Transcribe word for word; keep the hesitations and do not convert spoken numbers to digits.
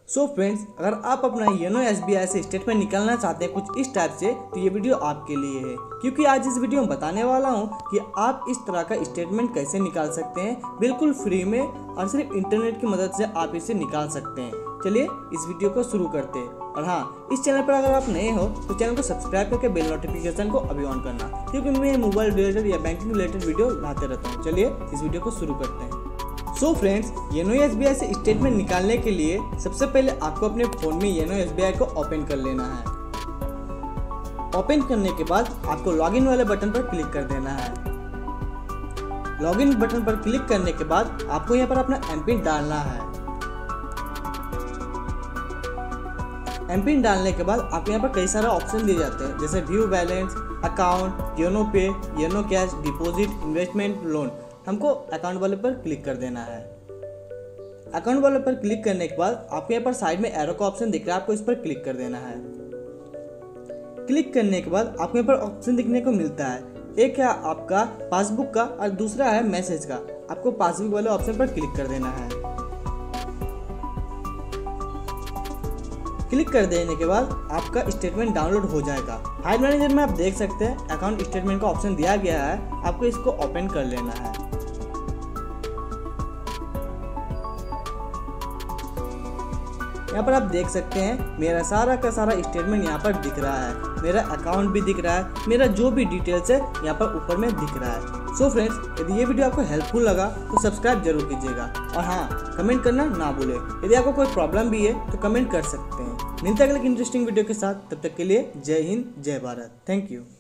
सो so friends, अगर आप अपना योनो एस बी आई से स्टेटमेंट निकालना चाहते हैं कुछ इस टाइप से, तो ये वीडियो आपके लिए है, क्योंकि आज इस वीडियो में बताने वाला हूँ कि आप इस तरह का स्टेटमेंट कैसे निकाल सकते हैं बिल्कुल फ्री में, और सिर्फ इंटरनेट की मदद से आप इसे निकाल सकते हैं। चलिए इस वीडियो को शुरू करते हैं। और हाँ, इस चैनल पर अगर आप नए हो तो चैनल को सब्सक्राइब करके बेल नोटिफिकेशन को अभी ऑन करना, क्योंकि मैं मोबाइल रिलेटेड या बैंकिंग रिलेटेड वीडियो लाते रहता हूँ। चलिए इस वीडियो को शुरू करते हैं। So friends, YONO S B I से स्टेटमेंट निकालने के लिए सबसे पहले आपको अपने फ़ोन में योनो एस बी आई को ओपन कर लेना है। ओपन करने के बाद आपको लॉगिन वाले बटन पर क्लिक कर देना है। लॉगिन बटन पर क्लिक करने के बाद आपको यहाँ पर अपना एम पिन डालना है। एम पिन डालने के बाद आपको यहाँ पर कई सारे ऑप्शन दिए जाते हैं, जैसे view balance, account, YONO pay, YONO cash, deposit, investment, loan. हमको अकाउंट वाले पर क्लिक कर देना है। अकाउंट वाले पर क्लिक करने के बाद आपको यहाँ पर साइड में एरो का ऑप्शन दिख रहा है, आपको इस पर क्लिक कर देना है। क्लिक करने के बाद आपको यहाँ पर ऑप्शन दिखने को मिलता है, एक है आपका पासबुक का और दूसरा है मैसेज का। आपको पासबुक वाले ऑप्शन पर क्लिक कर देना है। क्लिक कर देने के बाद आपका स्टेटमेंट डाउनलोड हो जाएगा। फाइल मैनेजर में आप देख सकते हैं अकाउंट स्टेटमेंट का ऑप्शन दिया गया है, आपको इसको ओपन कर लेना है। यहाँ पर आप देख सकते हैं मेरा सारा का सारा स्टेटमेंट यहाँ पर दिख रहा है, मेरा अकाउंट भी दिख रहा है, मेरा जो भी डिटेल्स है यहाँ पर ऊपर में दिख रहा है। सो फ्रेंड्स, यदि ये वीडियो आपको हेल्पफुल लगा तो सब्सक्राइब जरूर कीजिएगा, और हाँ, कमेंट करना ना भूलें। यदि आपको कोई प्रॉब्लम भी है तो कमेंट कर सकते हैं। मिलते हैं अगले इंटरेस्टिंग वीडियो के साथ, तब तक के लिए जय हिंद, जय भारत। Thank you.